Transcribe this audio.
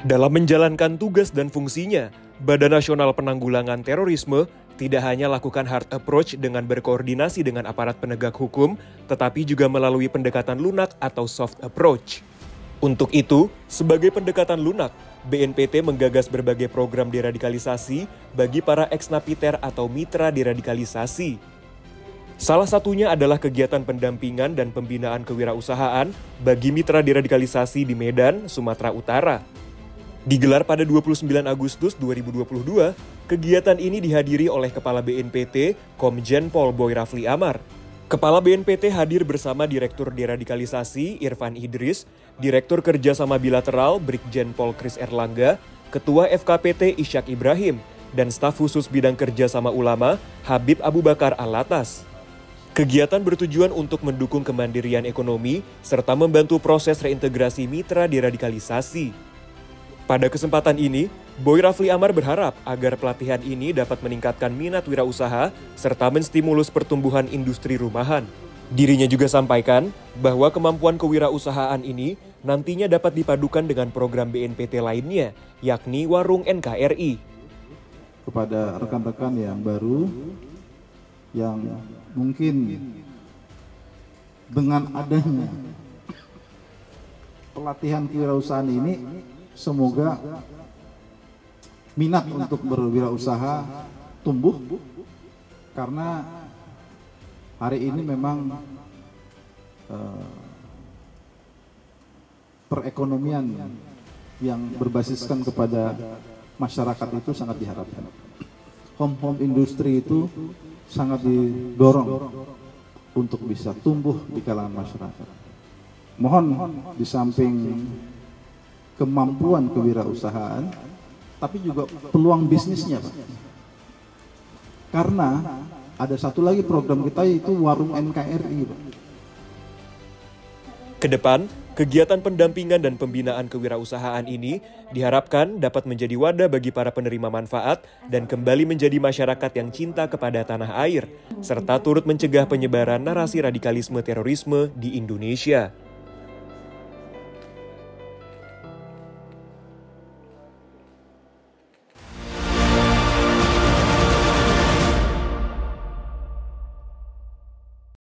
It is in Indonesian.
Dalam menjalankan tugas dan fungsinya, Badan Nasional Penanggulangan Terorisme tidak hanya lakukan hard approach dengan berkoordinasi dengan aparat penegak hukum, tetapi juga melalui pendekatan lunak atau soft approach. Untuk itu, sebagai pendekatan lunak, BNPT menggagas berbagai program deradikalisasi bagi para ex-napiter atau mitra deradikalisasi. Salah satunya adalah kegiatan pendampingan dan pembinaan kewirausahaan bagi mitra deradikalisasi di Medan, Sumatera Utara. Digelar pada 29 Agustus 2022, kegiatan ini dihadiri oleh Kepala BNPT, Komjen Pol Boy Rafli Amar. Kepala BNPT hadir bersama Direktur Deradikalisasi Irfan Idris, Direktur Kerjasama Bilateral Brigjen Pol Kris Erlangga, Ketua FKPT Ishak Ibrahim, dan staf khusus bidang kerjasama ulama Habib Abu Bakar Alatas. Kegiatan bertujuan untuk mendukung kemandirian ekonomi serta membantu proses reintegrasi mitra deradikalisasi. Pada kesempatan ini, Boy Rafli Amar berharap agar pelatihan ini dapat meningkatkan minat wirausaha serta menstimulus pertumbuhan industri rumahan. Dirinya juga sampaikan bahwa kemampuan kewirausahaan ini nantinya dapat dipadukan dengan program BNPT lainnya, yakni Warung NKRI. Kepada rekan-rekan yang baru, yang mungkin dengan adanya pelatihan kewirausahaan ini, semoga minat untuk berwirausaha tumbuh, karena hari ini memang perekonomian yang berbasiskan kepada masyarakat itu sangat diharapkan. Home industri itu sangat didorong untuk bisa tumbuh di kalangan masyarakat. Mohon di samping kemampuan kewirausahaan, tapi juga peluang bisnisnya, Pak. Karena ada satu lagi program kita, yaitu Warung NKRI, Pak. Kedepan, kegiatan pendampingan dan pembinaan kewirausahaan ini diharapkan dapat menjadi wadah bagi para penerima manfaat dan kembali menjadi masyarakat yang cinta kepada tanah air, serta turut mencegah penyebaran narasi radikalisme terorisme di Indonesia.